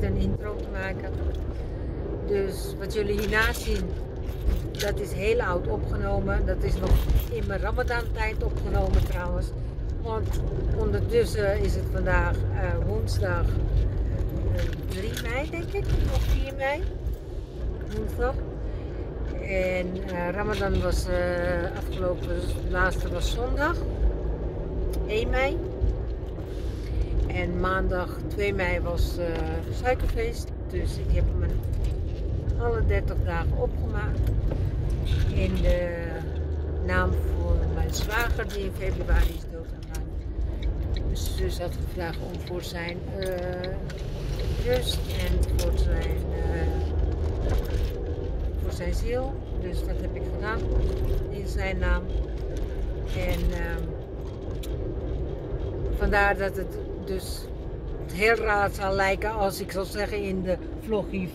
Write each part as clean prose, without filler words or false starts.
vergeten een intro te maken. Dus wat jullie hiernaast zien, dat is heel oud opgenomen. Dat is nog in mijn Ramadan tijd opgenomen trouwens. Want ondertussen is het vandaag woensdag 3 mei denk ik, of 4 mei. Woensdag. En Ramadan was afgelopen, de laatste was zondag 1 mei. En maandag 2 mei was suikerfeest. Dus ik heb hem alle 30 dagen opgemaakt. In de naam voor mijn zwager die in februari is doodgegaan. Dus zus had gevraagd om voor zijn rust en voor zijn ziel. Dus dat heb ik gedaan in zijn naam. En vandaar dat het dus heel raar zal lijken als ik zal zeggen in de vlog hier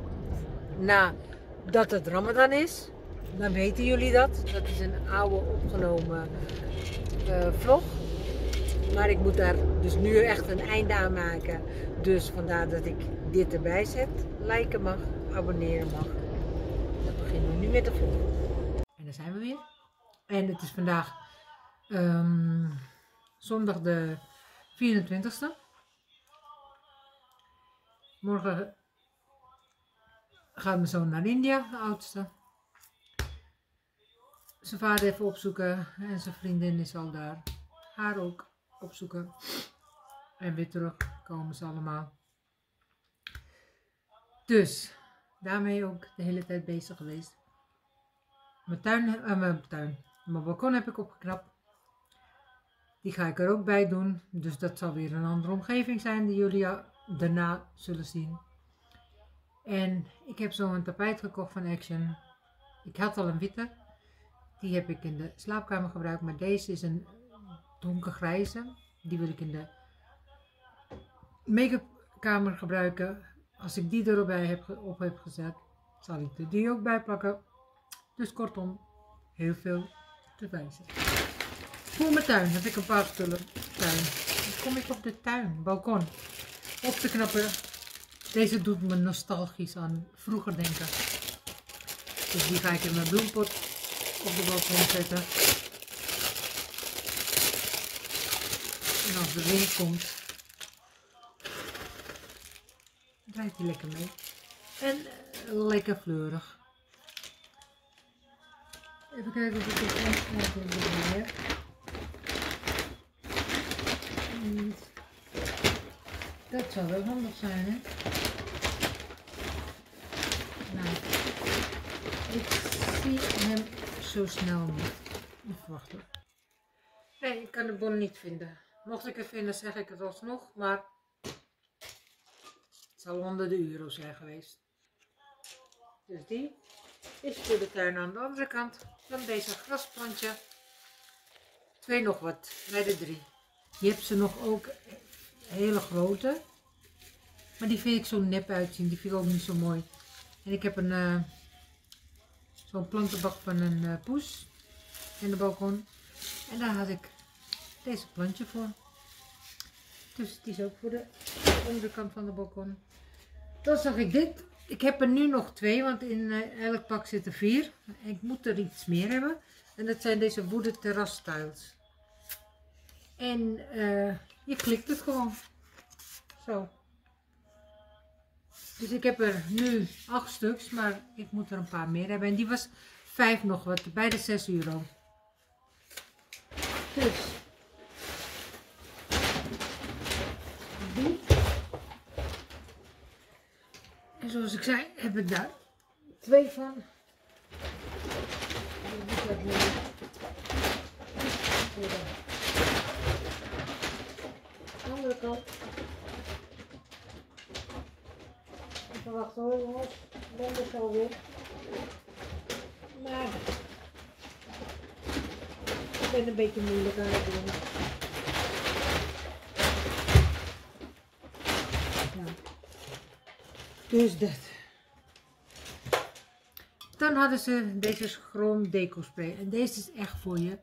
dat het Ramadan is. Dan weten jullie dat. Dat is een oude opgenomen vlog. Maar ik moet daar dus nu echt een einde aan maken. Dus vandaar dat ik dit erbij zet. Liken mag, abonneren mag. Dan beginnen we nu met de vlog. En daar zijn we weer. En het is vandaag zondag de 24e. Morgen gaat mijn zoon naar India, de oudste. Zijn vader even opzoeken en zijn vriendin is al daar. Haar ook opzoeken. En weer terug komen ze allemaal. Dus, daarmee ook de hele tijd bezig geweest. Mijn balkon heb ik opgeknapt. Die ga ik er ook bij doen. Dus dat zal weer een andere omgeving zijn die jullie daarna zullen zien. En ik heb zo een tapijt gekocht van Action. Ik had al een witte. Die heb ik in de slaapkamer gebruikt. Maar deze is een donkergrijze. Die wil ik in de make-up kamer gebruiken. Als ik die erbij op heb gezet, zal ik er die ook bij pakken. Dus kortom, heel veel te wijzen. Voor mijn tuin heb ik een paar spullen. Tuin. Dan kom ik op de tuin, balkon. Op te knappen. Deze doet me nostalgisch aan vroeger denken. Dus die ga ik in mijn bloempot op de balkon zetten. En als de wind komt, draait hij lekker mee. En lekker fleurig. Even kijken of ik het heb. Dat zou wel handig zijn, hè? Nou, ik zie hem zo snel niet. Even wachten. Nee, ik kan de bon niet vinden. Mocht ik het vinden, zeg ik het alsnog, maar het zal honderden euro zijn geweest. Dus die is voor de tuin aan de andere kant. Dan deze grasplantje. 2 nog wat, bij de 3. Je hebt ze nog ook hele grote. Maar die vind ik zo nep uitzien. Die vind ik ook niet zo mooi. En ik heb zo'n plantenbak van een poes in de balkon. En daar had ik deze plantje voor. Dus die is ook voor de onderkant van de balkon. Dan zag ik dit. Ik heb er nu nog 2, want in elk pak zitten 4. Ik moet er iets meer hebben. En dat zijn deze wooden terrastiles. En je klikt het gewoon. Zo. Dus ik heb er nu 8 stuks, maar ik moet er een paar meer hebben. En die was 5 nog wat, bij de 6 euro. Dus. Die. En zoals ik zei, heb ik daar 2 van. De andere kant. Even wachten hoor jongens, dan is het alweer. Maar ik ben een beetje moeilijk aan het doen. Nou, dus dat. Dan hadden ze deze schroom deco spray. En deze is echt voor je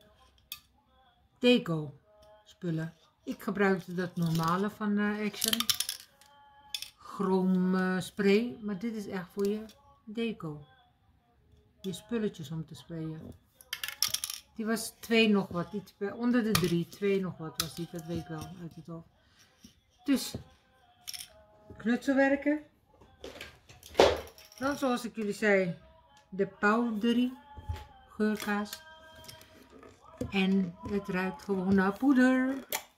deco spullen. Ik gebruikte dat normale van Action. chroom spray, maar dit is echt voor je deco. Je spulletjes om te sprayen. Die was 2 nog wat, iets onder de 3, 2 nog wat was die, dat weet ik wel uit het hoofd. Dus, knutselwerken. Dan zoals ik jullie zei, de powdery geurkaas. En het ruikt gewoon naar poeder.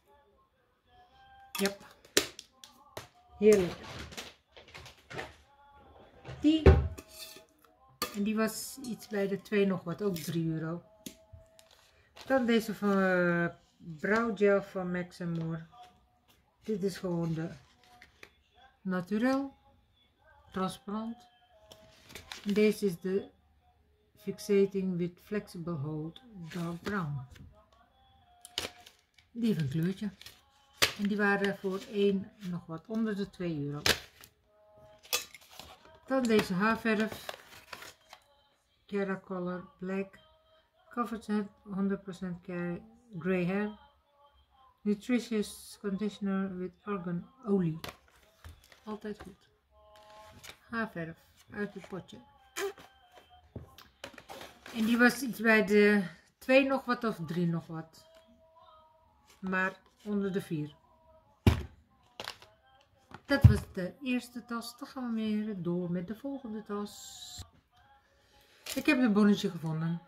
Yep. Heerlijk. Die. En die was iets bij de 2 nog wat, ook 3 euro. Dan deze van Brow van Max More. Dit is gewoon de Naturel. Transparant. En deze is de Fixating with Flexible Hold Dark Brown. Die heeft een kleurtje. En die waren voor 1 nog wat onder de 2 euro. Dan deze haarverf. Cara Color Black. Covers 100% gray hair. Nutritious conditioner with argan olie. Altijd goed. Haarverf uit het potje. En die was iets bij de 2 nog wat of 3 nog wat. Maar onder de 4. Dat was de eerste tas. Dan gaan we weer door met de volgende tas. Ik heb een bonnetje gevonden.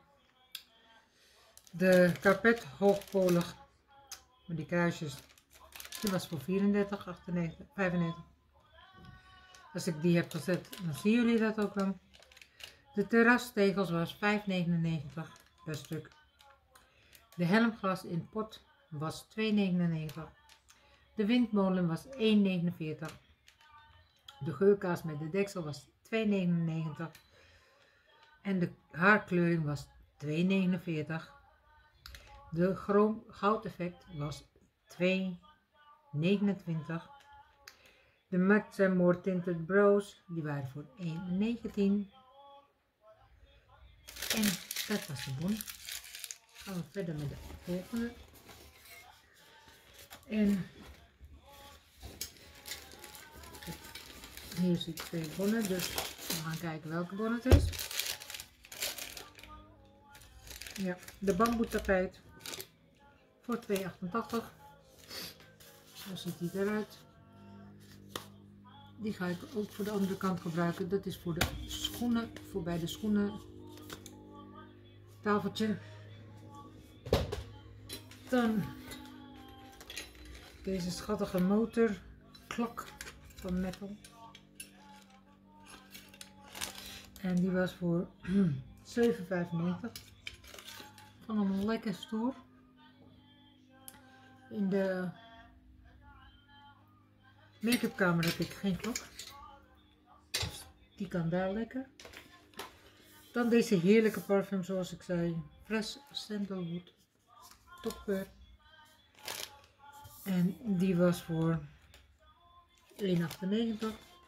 De Carpet hoogpolig. Met die kruisjes. Die was voor 34,95. Als ik die heb gezet, dan zien jullie dat ook wel. De terrastegels was 5,99 per stuk. De helmglas in pot was 2,99. De windmolen was 1,49. De geurkaas met de deksel was 2,99. En de haarkleuring was 2,49. De goudeffect was 2,29. De Max More Tinted Brows, die waren voor 1,19. En dat was de bon. Gaan we verder met de volgende. En hier zie ik 2 bonnen, dus we gaan kijken welke bon het is. Ja, de bamboe tapijt voor 2,88. Zo ziet die eruit. Die ga ik ook voor de andere kant gebruiken. Dat is voor de schoenen, voor bij de schoenen tafeltje. Dan deze schattige motorklok van Metal. En die was voor 7,95. Van een lekker stoer. In de make-up kamer heb ik geen klok. Dus die kan daar lekker. Dan deze heerlijke parfum zoals ik zei. Fresh Sandalwood. Topgeur. En die was voor 1,98.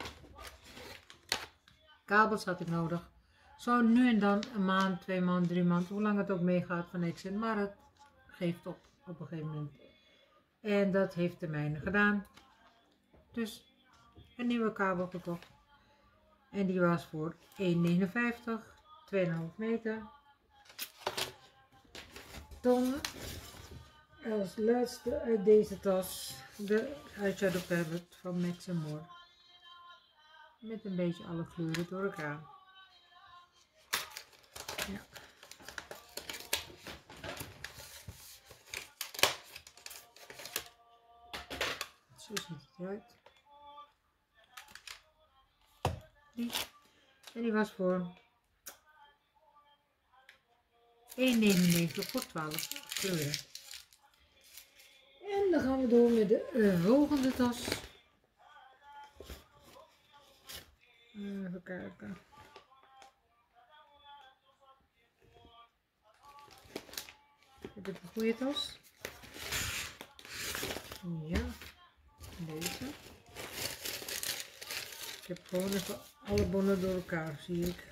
Kabels had ik nodig. Zo nu en dan een maand, 2 maanden, 3 maanden. Hoe lang het ook meegaat van niks in. Maar het geeft op een gegeven moment. En dat heeft de mijne gedaan. Dus een nieuwe kabel gekocht. En die was voor 1,59. 2,5 meter. Dan als laatste uit deze tas de eyeshadow palette van Max More. Met een beetje alle kleuren door elkaar. Ja. Zo ziet het eruit. Die. En die was voor 1,99 voor 12 kleuren. En dan gaan we door met de volgende tas. Even kijken. Heb ik een goede tas? Ja, deze. Ik heb gewoon even alle bonnen door elkaar, zie ik.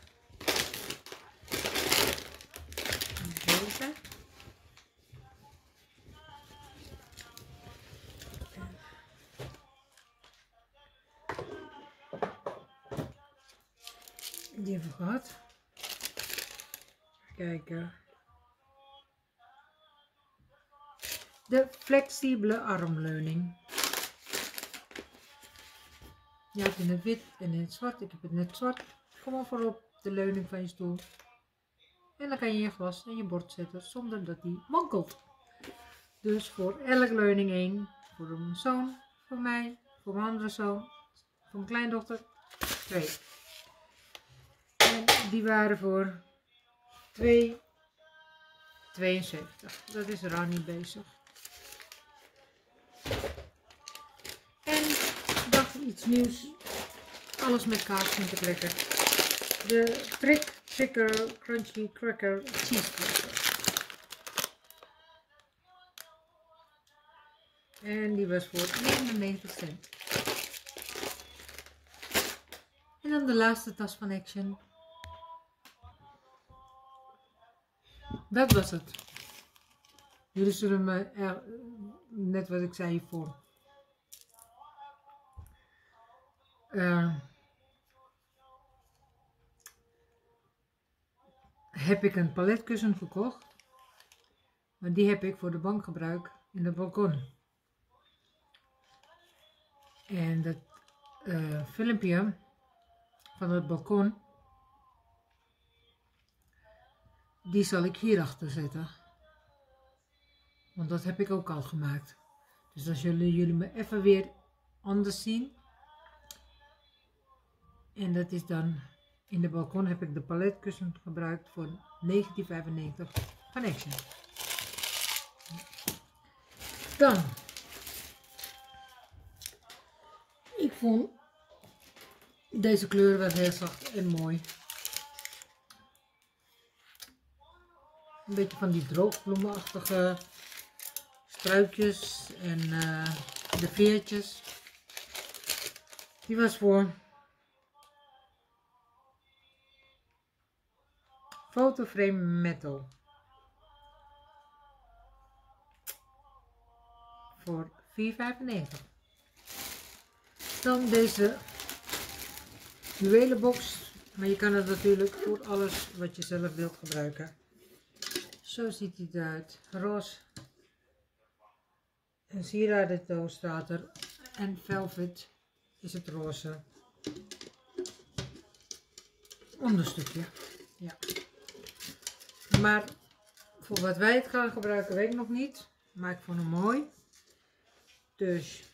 Deze. Die hebben we gehad. Kijken. De flexibele armleuning. Je hebt in het wit en in het zwart. Ik heb het net zwart. Kom maar voor op de leuning van je stoel. En dan kan je je glas en je bord zetten zonder dat die wankelt. Dus voor elke leuning 1. Voor mijn zoon, voor mij, voor mijn andere zoon, voor mijn kleindochter 2. En die waren voor 2,72. Dat is er al niet bezig. En dacht iets nieuws. Alles met kaas vind ik lekker. De Tricker Crunchy Cracker Cheese Cracker. En die was voor 99 cent. En dan de laatste tas van Action. Dat was het. Jullie zullen me net wat ik zei hiervoor. Heb ik een paletkussen gekocht. Maar die heb ik voor de bankgebruik in het balkon. En dat filmpje van het balkon, die zal ik hierachter zetten. Want dat heb ik ook al gemaakt. Dus dan zullen jullie me even weer anders zien. En dat is dan, in de balkon heb ik de paletkussen gebruikt voor 19,95 van Action. Dan, ik vond deze kleuren wel heel zacht en mooi. Een beetje van die droogbloemenachtige struikjes en de veertjes. Die was voor Photoframe Metal. Voor 4,95. Dan deze juwelenbox. Maar je kan het natuurlijk voor alles wat je zelf wilt gebruiken. Zo ziet hij eruit. Roze. Een sieradendoos staat er. En velvet is het roze onderstukje. Ja. Maar voor wat wij het gaan gebruiken weet ik nog niet. Maar ik vond hem mooi. Dus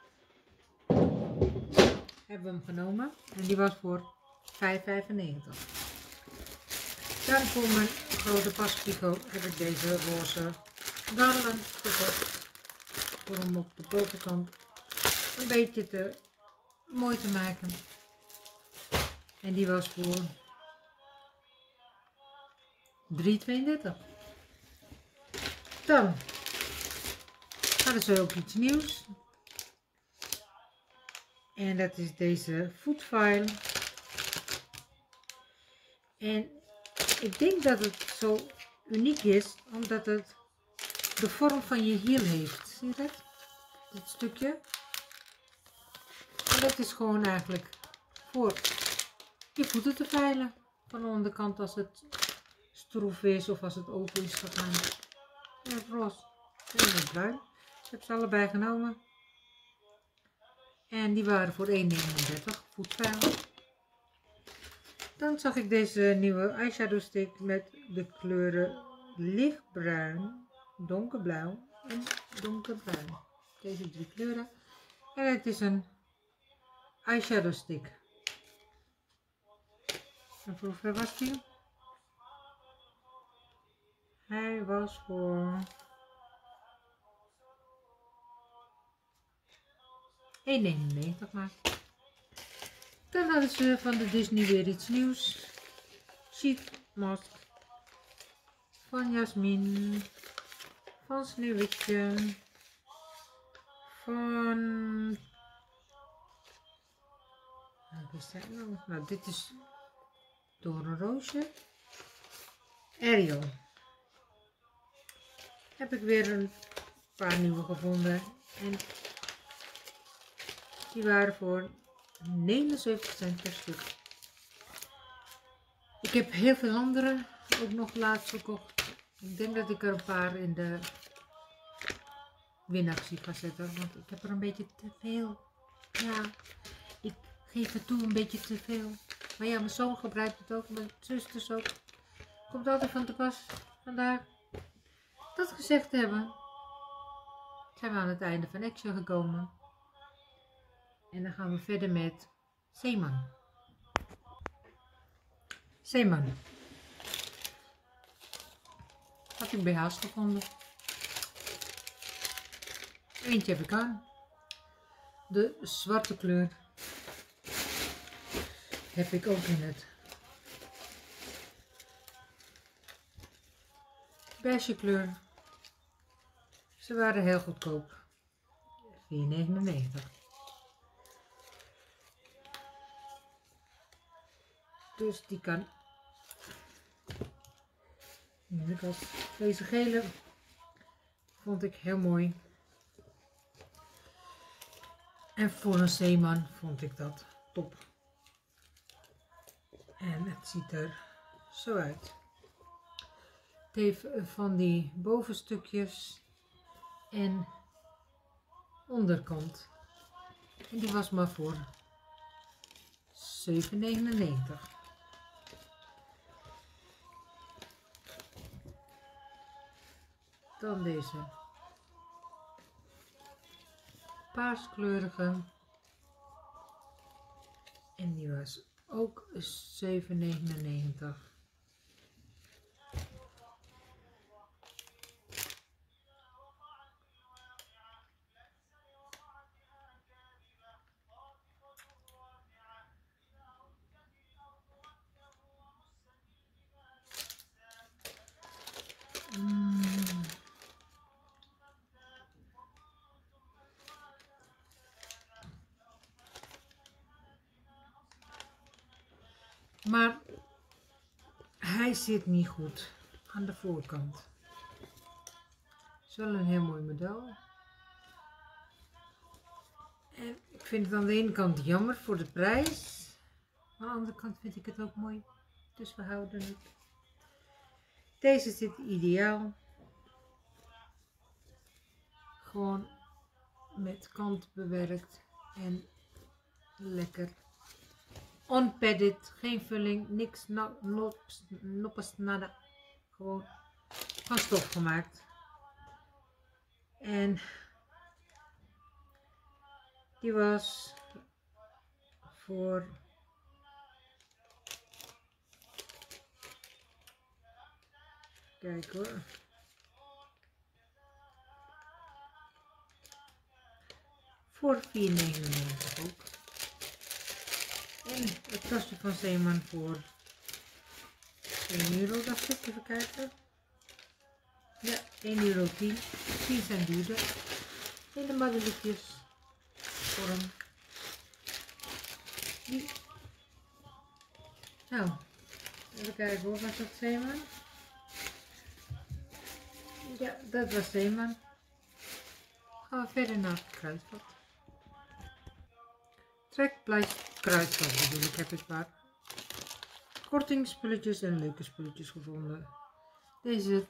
hebben we hem genomen. En die was voor 5,95. Dan voor mijn grote paspico heb ik deze roze garland gekocht. Voor hem op de bovenkant een beetje mooi te maken. En die was voor 3,32. Dan hadden ze ook iets nieuws. En dat is deze footfile. En ik denk dat het zo uniek is, omdat het de vorm van je hiel heeft. Zie je dat? Dit stukje. En dat is gewoon eigenlijk voor je voeten te veilen. Van de onderkant als het stroef is of als het open is gegaan. En het roze en het bruin. Ik heb ze allebei genomen. En die waren voor 1,39 voetfile. Dan zag ik deze nieuwe eyeshadow stick met de kleuren lichtbruin, donkerblauw en donkerbruin. Deze 3 kleuren. En het is een eyeshadow stick. En voor hoeveel was die? Hij was voor 1,99 maar. Dan hadden ze van de Disney weer iets nieuws. Sheet mask van Jasmine, van Sneeuwwitje, van... Wat is dat nou? Nou, dit is Doornroosje. Ariel. Heb ik weer een paar nieuwe gevonden. En die waren voor 79 cent per stuk. Ik heb heel veel andere ook nog laatst gekocht. Ik denk dat ik er een paar in de winactie ga zetten, want ik heb er een beetje te veel. Ja, ik geef het toe, een beetje te veel. Maar ja, mijn zoon gebruikt het ook, mijn zus dus ook. Komt altijd van te pas. Vandaar dat gezegd hebben, zijn we aan het einde van Action gekomen. En dan gaan we verder met Zeeman. Zeeman. Had ik BH's gevonden. Eentje heb ik aan. De zwarte kleur heb ik ook in het beige kleur. Ze waren heel goedkoop. 4,99. Dus die kan. Deze gele vond ik heel mooi. En voor een zeeman vond ik dat top. En het ziet er zo uit. Het heeft van die bovenstukjes en onderkant. En die was maar voor 7,99. Dan deze paaskleurige. En die was ook 7,99. Maar hij zit niet goed aan de voorkant. Het is wel een heel mooi model. En ik vind het aan de ene kant jammer voor de prijs. Aan de andere kant vind ik het ook mooi. Dus we houden het. Deze zit ideaal. Gewoon met kant bewerkt en lekker. Unpadded, geen vulling, niks, noppes, nada. Gewoon van stof gemaakt. En die was voor kijk hoor. Voor 4,99 ook. En het tasje van Zeeman voor 1 euro, dacht ik. Even kijken. Ja, 1,10 €. Die zijn duurder. Hele madeliefjes vorm. Die. Nou, even kijken hoor, was dat Zeeman? Ja, dat was Zeeman. Gaan we verder naar het Kruidvat. Trekpleister Kruidvat bedoel ik, heb ik paar kortingspulletjes en leuke spulletjes gevonden. Deze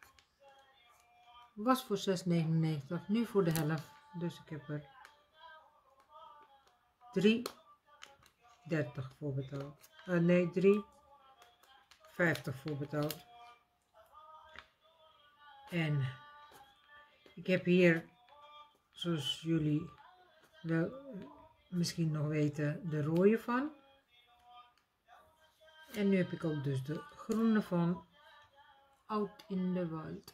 was voor 6,99, nu voor de helft. Dus ik heb er 3,30 voor betaald. Nee, 3,50 voor betaald. En ik heb hier, zoals jullie wel misschien nog weten, de rode van. En nu heb ik ook dus de groene van Out in the Wild.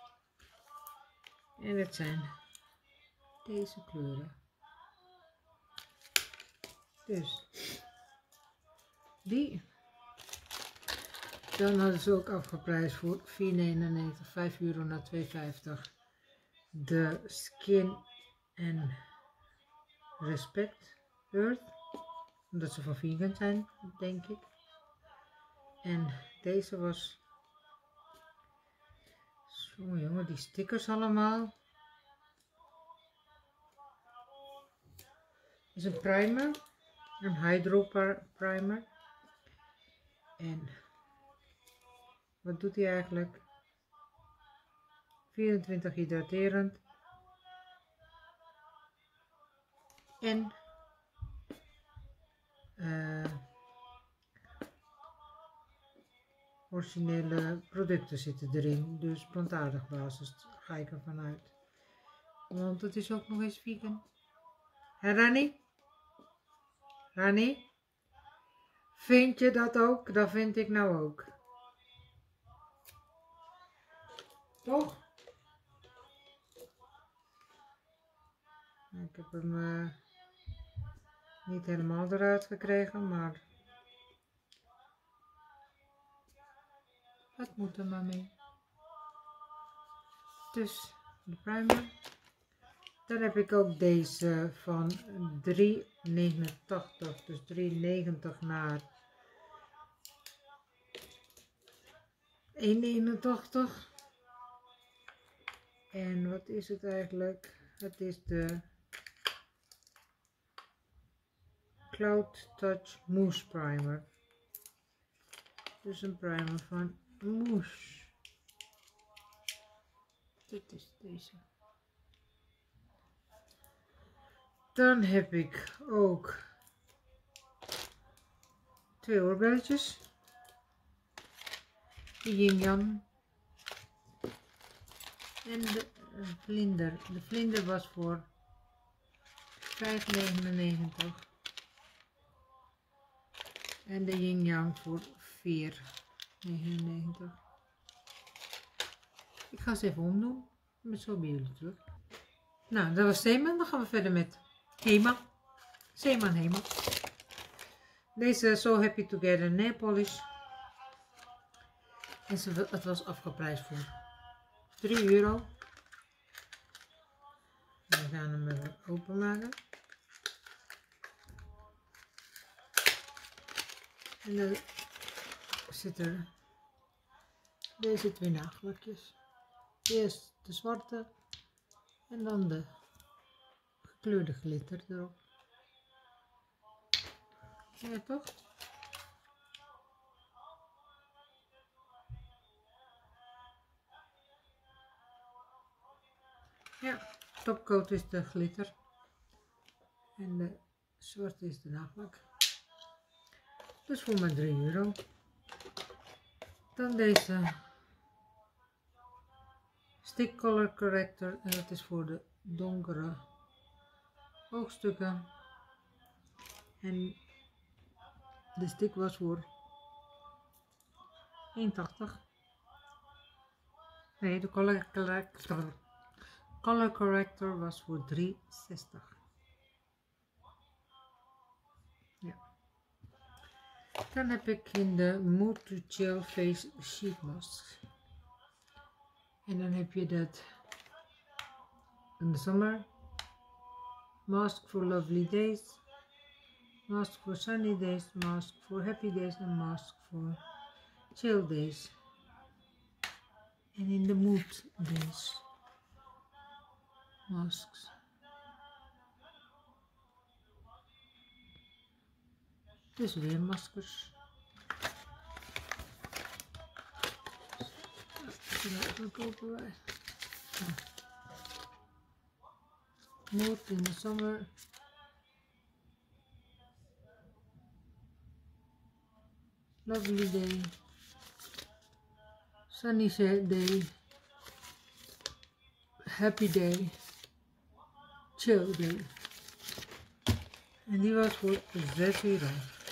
En dat zijn deze kleuren. Dus die. Dan hadden ze ook afgeprijsd voor 4,99, 5 euro naar 2,50. De Skin and Respect Earth. Omdat ze van vegan zijn, denk ik. En deze was... Zo jongen, die stickers allemaal. Is een primer. Een hydro primer. En Wat doet hij eigenlijk? 24 hydraterend. En originele producten zitten erin. Dus plantaardig basis ga ik ervan uit. Want het is ook nog eens vegan. Hé Rani? Rani? Vind je dat ook? Dat vind ik nou ook. Toch? Ik heb hem niet helemaal eruit gekregen, maar het moet er maar mee. Dus de primer. Dan heb ik ook deze van 3,89, dus 3,90 naar 1,89. En wat is het eigenlijk? Het is de Cloud Touch Mousse Primer. Dus een primer van mousse. Dit is deze. Dan heb ik ook 2 oorbelletjes. De Yin Yang. En de vlinder. De vlinder was voor 5,99. En de Yin Yang voor 4,99. Ik ga ze even omdoen. Ik ben zo bij jullie terug. Nou, dat was Zeeman. Dan gaan we verder met Hema. Zeeman Hema. Deze So Happy Together Nail Polish. En het was afgeprijsd voor €3. We gaan hem even openmaken. En dan zitten deze 2 nagellakjes. Eerst de zwarte en dan de gekleurde glitter erop. Ja, toch? Ja, topcoat is de glitter en de zwarte is de nagellak. Dus voor maar €3. Dan deze Stick Color Corrector en dat is voor de donkere oogstukken. En de stick was voor 1,80. Nee, de Color Corrector was voor 3,60. Ja. Dan heb ik in de Mood to Chill Face Sheet Mask. En dan heb je dat in de zomer. Mask for Lovely Days. Mask for Sunny Days. Mask for Happy Days. En Mask for Chill Days. En in de Mood Days. Masks. Dus weer maskers. Mood in de zomer. Lovely Day. Sunny Day. Happy Day. Chill Day. En die was voor €6.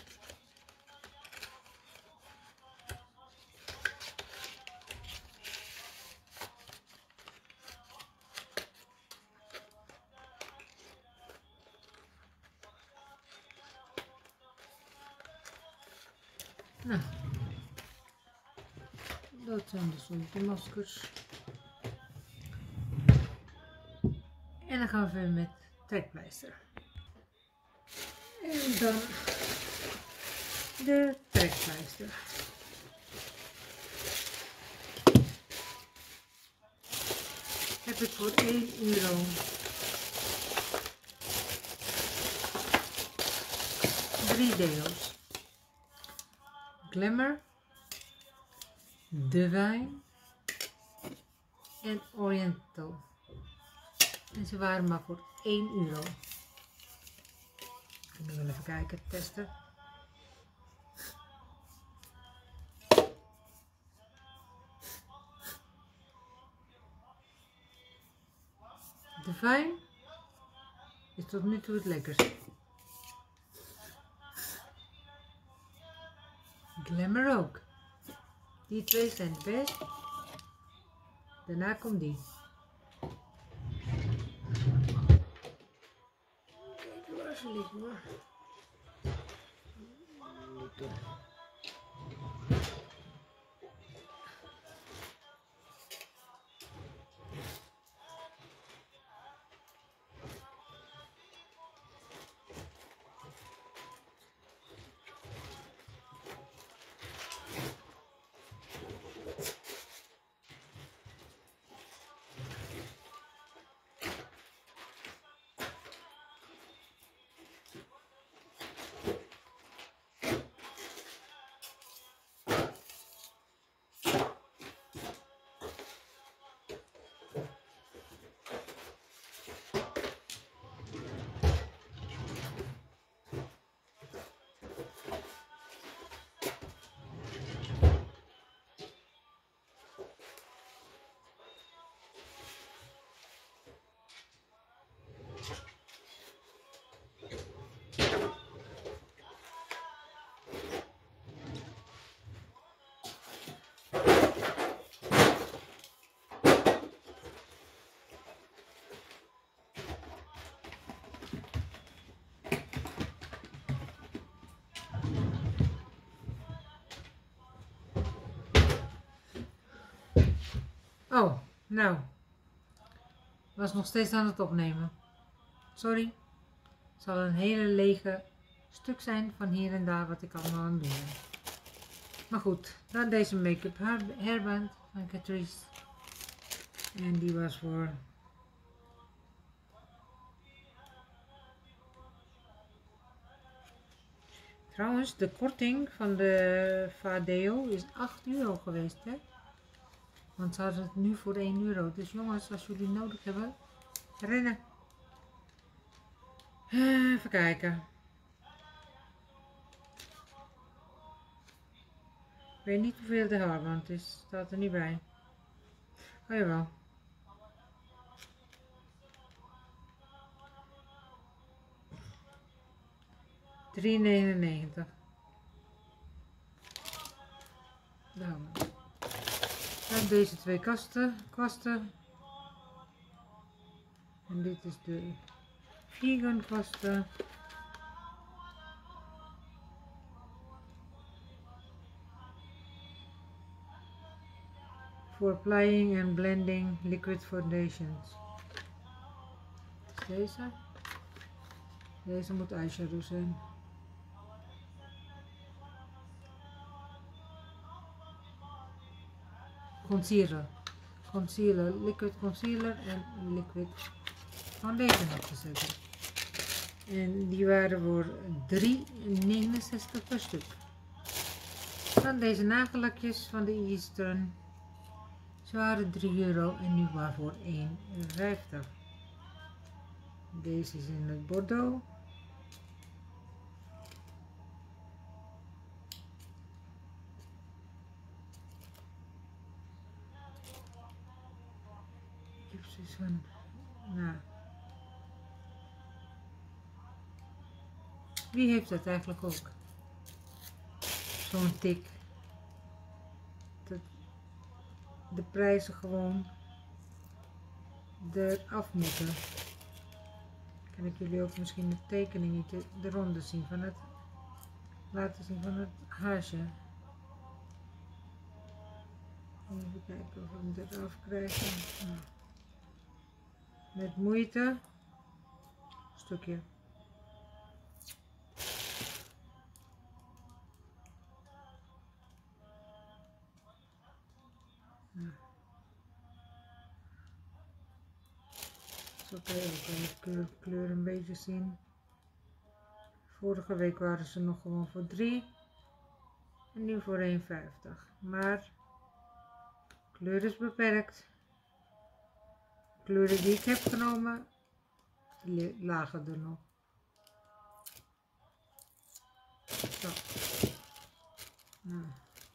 Nou, dat zijn de zonnemaskers. En dan gaan we verder met trekpleister. En dan de trekpleister. Heb ik voor €1 3 deels. Glamour, Divine en Oriental. En ze waren maar voor €1. Ik wil even kijken, testen. Divine is tot nu toe het lekkerst. Glamour ook. Die twee zijn het best. Daarna komt die. Kijk waar ze liggen hoor. Oh, nou. Was nog steeds aan het opnemen. Sorry. Het zal een hele lege stuk zijn van hier en daar wat ik allemaal aan het doen ben. Maar goed, dan deze make-up hairband van Catrice. En die was voor... Trouwens, de korting van de Vadeo is €8 geweest, hè? Want ze hadden het nu voor €1. Dus jongens, als jullie nodig hebben, rennen. Even kijken. Ik weet niet hoeveel de haarband is. Staat er niet bij. Oh jawel. €3,99. Dan deze twee kwasten. En dit is de vegan kwasten. For applying and blending liquid foundations. Deze. Deze moet eyeshadow zijn. Concealer, liquid concealer en liquid foundation opgezetten. En die waren voor €3,69 per stuk. Dan deze nagellakjes van de Eastern. Ze waren €3 en nu maar voor €1,50. Deze is in het Bordeaux. Ik heb zoiets van, nou, wie heeft dat eigenlijk ook? Zo'n tik. Dat de prijzen gewoon eraf moeten. Kan ik jullie ook misschien de tekeningetje eronder zien van het, laten zien van het haasje. Even kijken of we hem eraf krijgen. Nou. Met moeite. Een stukje. Nou. Zo kan je ook de kleur een beetje zien. Vorige week waren ze nog gewoon voor €3 en nu voor €1,50. Maar kleur is beperkt. De kleuren die ik heb genomen, lagen er nog. Zo. Nou.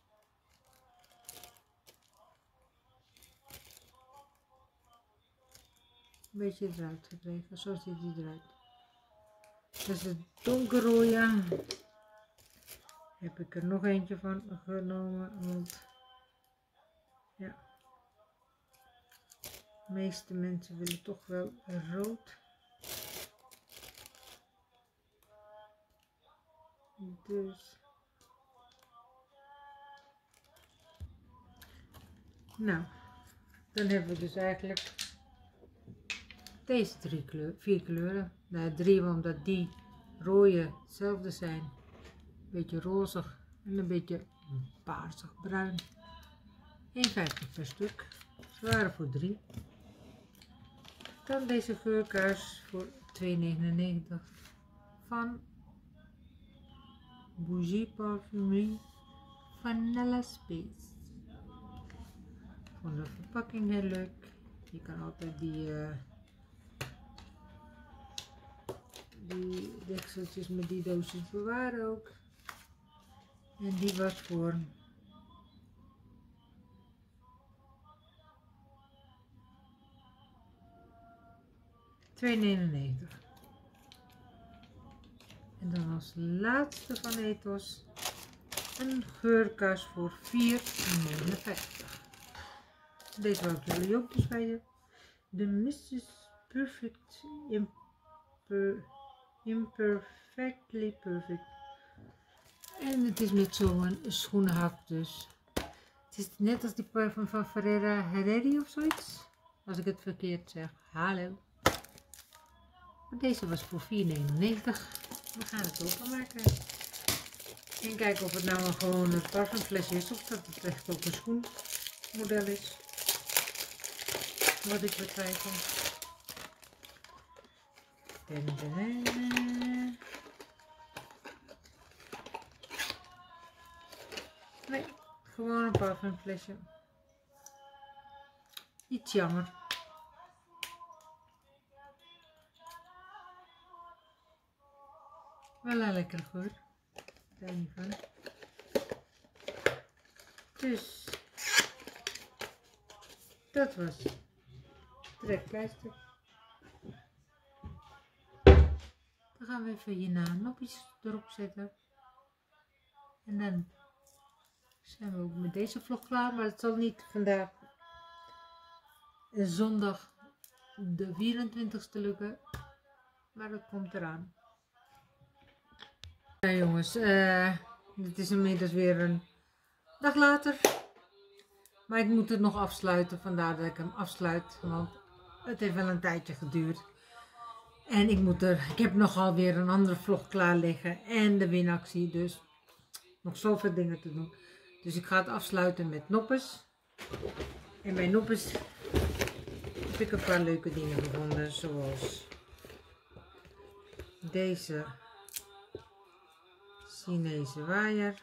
Een beetje eruit gekregen, zo ziet hij eruit. Dus het donkerrode heb ik er nog eentje van genomen, want ja, de meeste mensen willen toch wel rood. Dus nou, dan hebben we dus eigenlijk deze vier kleuren. Nou, 3 omdat die rode hetzelfde zijn. Een beetje rozig en een beetje paarsig bruin. 1,50 per stuk. Ze waren voor 3. Dan deze geurkaars voor 2,99 van Bougie Parfumerie Vanilla Space. Ik vond de verpakking heel leuk. Je kan altijd die dekseltjes met die doosjes bewaren ook. En die was voor €2,99. En dan als laatste van Ethos een geurkaars voor €4,59. Deze wil ik jullie ook dus bij de Mrs. Perfect Imperfectly Perfect. En het is met zo'n schoenenhak dus. Het is net als die parfum van Ferrera Herreri of zoiets. Als ik het verkeerd zeg. Hallo. Maar deze was voor €4,99. We gaan het openmaken. En kijken of het nou een gewone parfumflesje is of dat het echt ook een schoenmodel is. Wat ik betwijfel. Nee, gewoon een parfumflesje. Iets jammer. Wel een lekkere geur. Daar niet van. Dus dat was het trekpleister. Dan gaan we even je nopjes erop zetten. En dan zijn we ook met deze vlog klaar. Maar het zal niet vandaag zondag de 24e lukken. Maar dat komt eraan. Ja jongens, dit is inmiddels weer een dag later. Maar ik moet het nog afsluiten, vandaar dat ik hem afsluit. Want het heeft wel een tijdje geduurd. En ik heb nogal weer een andere vlog klaar liggen. En de winactie, dus nog zoveel dingen te doen. Dus ik ga het afsluiten met noppes. En bij noppes heb ik een paar leuke dingen gevonden. Zoals deze Chinese waaier.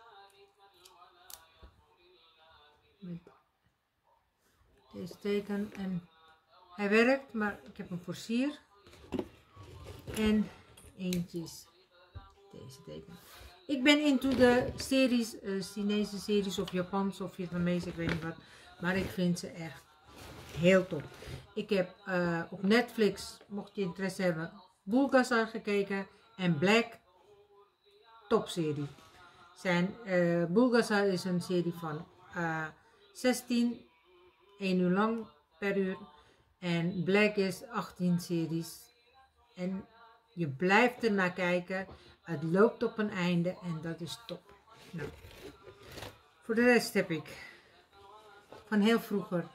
Met deze teken. En hij werkt, maar ik heb hem voor sier. En eentjes deze teken. Ik ben into de series, Chinese series of Japans of Vietnamese, ik weet niet wat. Maar ik vind ze echt heel top. Ik heb op Netflix, mocht je interesse hebben, Bulgasar gekeken en Black, topserie. Bulgasar is een serie van 16, 1 uur lang per uur. En Black is 18 series. En je blijft ernaar kijken. Het loopt op een einde en dat is top. Nou, voor de rest heb ik van heel vroeger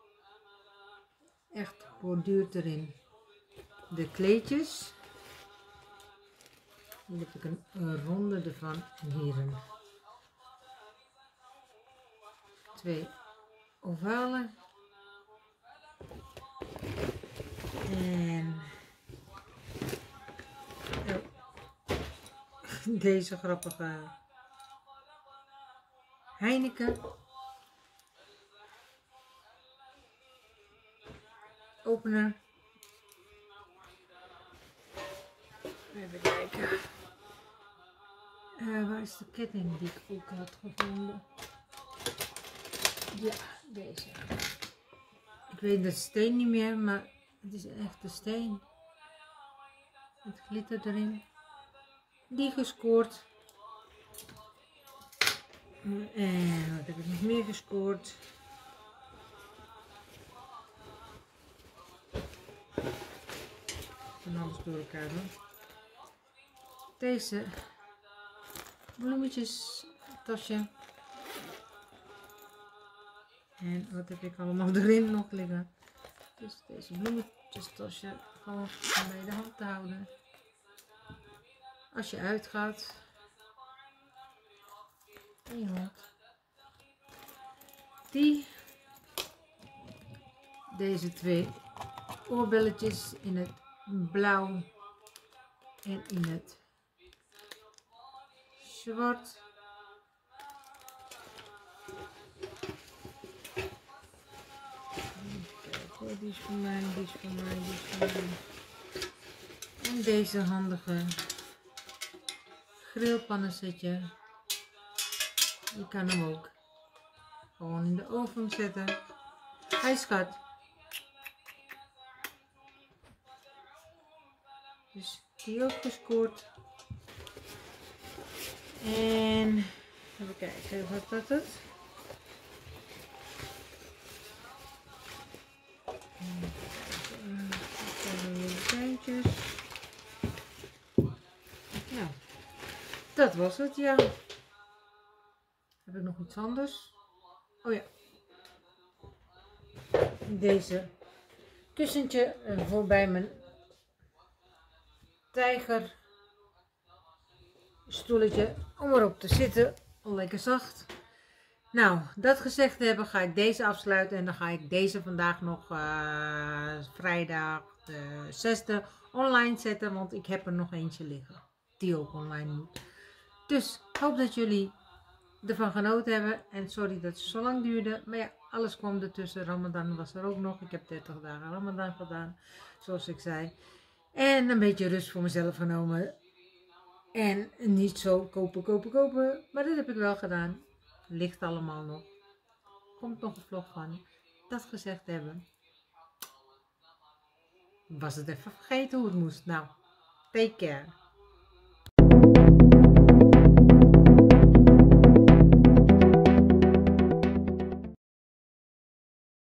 echt borduurt erin de kleedjes. Hier heb ik een ronde ervan en hier een 2 ovale. En deze grappige Heineken. opener. Even kijken. Waar is de ketting die ik ook had gevonden? Ja, deze. Ik weet de steen niet meer, maar het is echt de steen. Het glitter erin. Die gescoord. En wat heb ik nog meer gescoord? Van alles door elkaar hoor. Deze bloemetjes tasje. En wat heb ik allemaal erin nog liggen? Dus deze bloemetjes tasje gewoon bij de hand te houden. Als je uitgaat. En je hond. Deze twee oorbelletjes in het blauw en in het zwart. Kijk, die is voor mij, die is voor mij, die is voor mij. En deze handige grillpannensetje. Je kan hem ook gewoon in de oven zetten. Hij schat. Dus die ook gescoord. En even kijken, wat was het? Nou, dat was het, ja. Heb ik nog iets anders? Oh ja. Deze kussentje voor bij mijn tijgerstoeletje om erop te zitten. Lekker zacht. Nou, dat gezegd hebben, ga ik deze afsluiten en dan ga ik deze vandaag nog vrijdag de 6e online zetten, want ik heb er nog eentje liggen die ook online moet. Dus ik hoop dat jullie ervan genoten hebben en sorry dat het zo lang duurde, maar ja, alles kwam ertussen. Ramadan was er ook nog. Ik heb 30 dagen Ramadan gedaan, zoals ik zei. En een beetje rust voor mezelf genomen. En niet zo kopen. Maar dat heb ik wel gedaan. Ligt allemaal nog. Komt nog een vlog van. Dat gezegd hebben. Was het even vergeten hoe het moest. Nou, take care.